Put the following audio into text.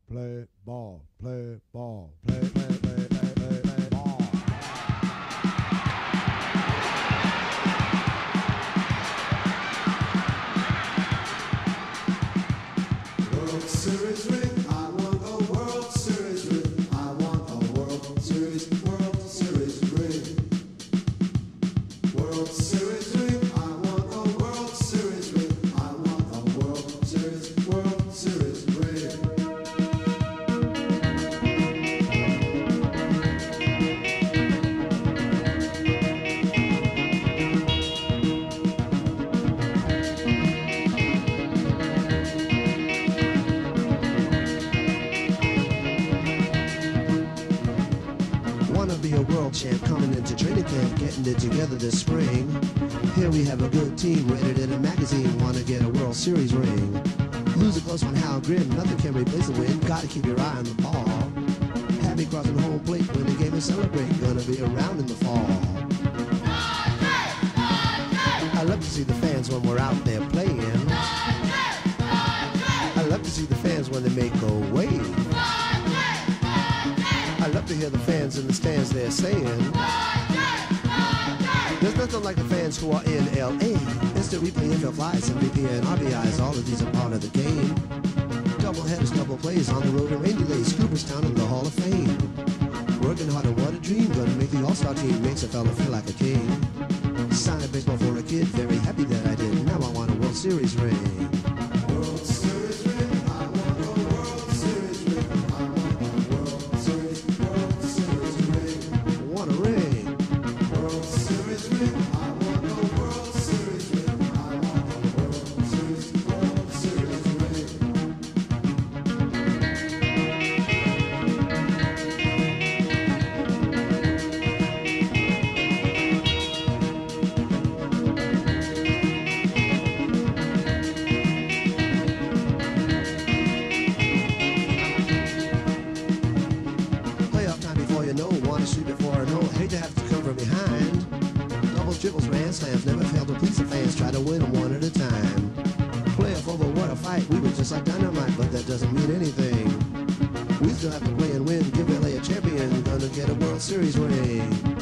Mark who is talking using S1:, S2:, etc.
S1: play ball, play ball, play, play, play, play, play, play ball. World Series ring, I want a World Series ring. I want a World Series ring. World Series ring, I want a World Series ring. I want a World Series ring.
S2: Wanna be a world champ coming into training camp, getting it together this spring. Here we have a good team, rated in a magazine, wanna get a World Series ring. Lose a close one, how grim, nothing can replace the win, gotta keep your eye on the ball. Happy crossing home plate, win the game and celebrate, gonna be around in the fall. I love to see the fans when we're out there playing. I love to see the fans when they make a wave. I love to hear the fans in the stands there saying, there's nothing like the fans who are in L.A. Instant replay, infield flies, MVP and RBIs, all of these are part of the game. Double headers, double plays, on the road and rain delays, Cooperstown in the Hall of Fame. Working hard and what a dream, gonna make the All-Star team, makes a fella feel like a king. Signed baseball for a kid, very happy that I did, now I want a World Series ring.
S1: World Series ring, I want a World Series ring. I want a World Series ring.
S2: Want a ring.
S1: World Series ring, I want a World Series ring. I want a World Series ring.
S2: Playoff time before you know, wanna shoot before I know, hate to have to come from behind. Doubles, triples, grand slams, never fail to please the fans, try to win them one at a time. Playoff over, what a fight, we were just like dynamite, but that doesn't mean anything. We still have to play and win, give LA a champion, gonna get a World Series ring.